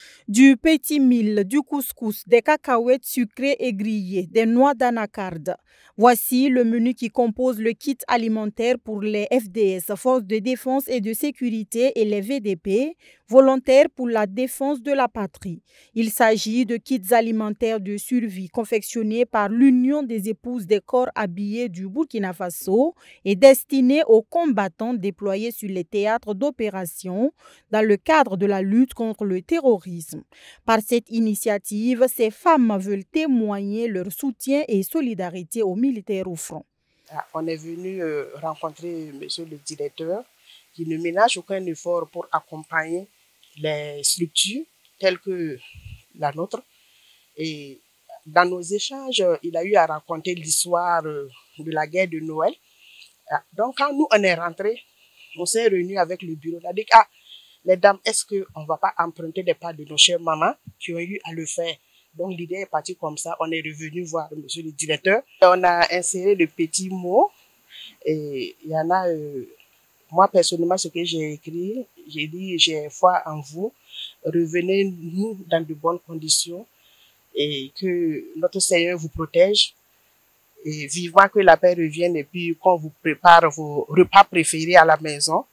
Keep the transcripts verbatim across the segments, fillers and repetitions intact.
Du petit mil, du couscous, des cacahuètes sucrées et grillées, des noix d'anacarde. Voici le menu qui compose le kit alimentaire pour les F D S, Forces de défense et de sécurité, et les V D P, volontaires pour la défense de la patrie. Il s'agit de kits alimentaires de survie confectionnés par l'Union des épouses des corps habillés du Burkina Faso et destinés aux combattants déployés sur les théâtres d'opération dans le cadre de la lutte contre le terrorisme. Par cette initiative, ces femmes veulent témoigner leur soutien et solidarité aux militaires au front. On est venu euh, rencontrer monsieur le directeur qui ne ménage aucun effort pour accompagner les structures telles que la nôtre. Et dans nos échanges, il a eu à raconter l'histoire de la guerre de Noël. Donc quand nous on est rentrés, on s'est réunis avec le bureau. On a dit, ah, les dames, est-ce qu'on ne va pas emprunter des pas de nos chères mamans qui ont eu à le faire? Donc l'idée est partie comme ça. On est revenu voir monsieur le directeur. On a inséré de petits mots. Et il y en a, euh, moi personnellement, ce que j'ai écrit, j'ai dit, j'ai foi en vous. Revenez-nous dans de bonnes conditions et que notre Seigneur vous protège. Et vivant que la paix revienne et puis qu'on vous prépare vos repas préférés à la maison.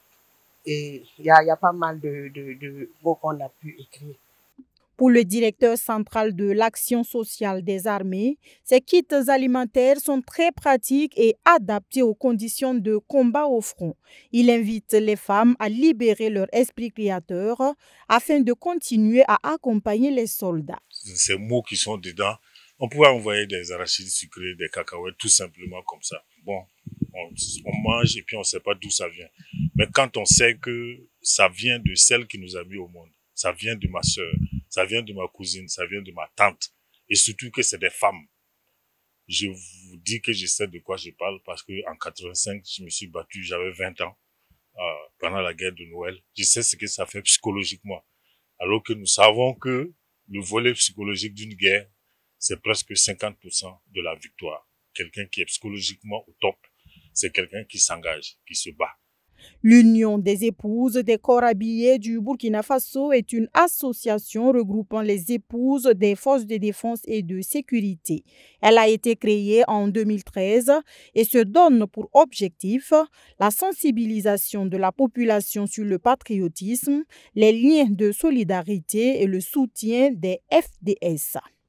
Et il y, y a pas mal de, de, de mots qu'on a pu écrire. Pour le directeur central de l'action sociale des armées, ces kits alimentaires sont très pratiques et adaptés aux conditions de combat au front. Il invite les femmes à libérer leur esprit créateur afin de continuer à accompagner les soldats. Ces mots qui sont dedans, on pouvait envoyer des arachides sucrés, des cacahuètes, tout simplement comme ça. Bon, on, on mange et puis on ne sait pas d'où ça vient. Mais quand on sait que ça vient de celle qui nous a mis au monde, ça vient de ma soeur, ça vient de ma cousine, ça vient de ma tante, et surtout que c'est des femmes. Je vous dis que je sais de quoi je parle parce que en quatre-vingt-cinq, je me suis battu, j'avais vingt ans, euh, pendant la guerre de Noël. Je sais ce que ça fait psychologiquement. Alors que nous savons que le volet psychologique d'une guerre, c'est presque cinquante pour cent de la victoire. Quelqu'un qui est psychologiquement au top, c'est quelqu'un qui s'engage, qui se bat. L'Union des épouses des corps habillés du Burkina Faso est une association regroupant les épouses des forces de défense et de sécurité. Elle a été créée en deux mille treize et se donne pour objectif la sensibilisation de la population sur le patriotisme, les liens de solidarité et le soutien des F D S.